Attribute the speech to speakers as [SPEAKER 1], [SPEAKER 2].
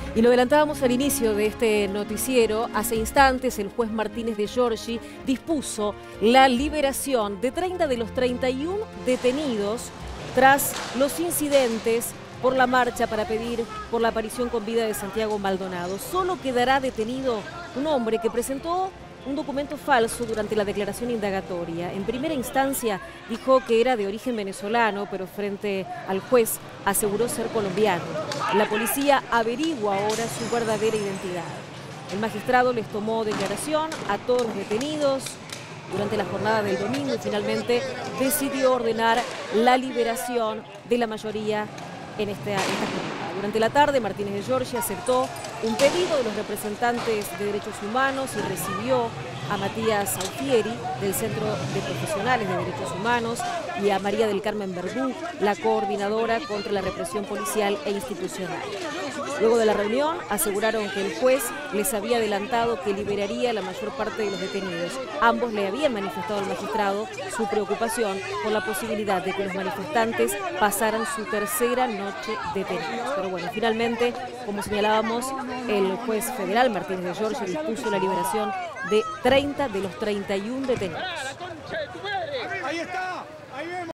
[SPEAKER 1] Y lo adelantábamos al inicio de este noticiero. Hace instantes el juez Martínez de Giorgi dispuso la liberación de 30 de los 31 detenidos tras los incidentes por la marcha para pedir por la aparición con vida de Santiago Maldonado. Solo quedará detenido un hombre que presentó un documento falso durante la declaración indagatoria. En primera instancia dijo que era de origen venezolano, pero frente al juez aseguró ser colombiano. La policía averigua ahora su verdadera identidad. El magistrado les tomó declaración a todos los detenidos durante la jornada del domingo y finalmente decidió ordenar la liberación de la mayoría en esta jornada. Durante la tarde, Martínez de Giorgi aceptó un pedido de los representantes de derechos humanos y recibió a Matías Altieri, del Centro de Profesionales de Derechos Humanos, y a María del Carmen Verdú, la coordinadora contra la represión policial e institucional. Luego de la reunión, aseguraron que el juez les había adelantado que liberaría la mayor parte de los detenidos. Ambos le habían manifestado al magistrado su preocupación por la posibilidad de que los manifestantes pasaran su tercera noche detenidos. Pero bueno, finalmente, como señalábamos, el juez federal Martínez de Giorgi dispuso la liberación de 30 de los 31 detenidos.
[SPEAKER 2] Ahí está, ahí vemos.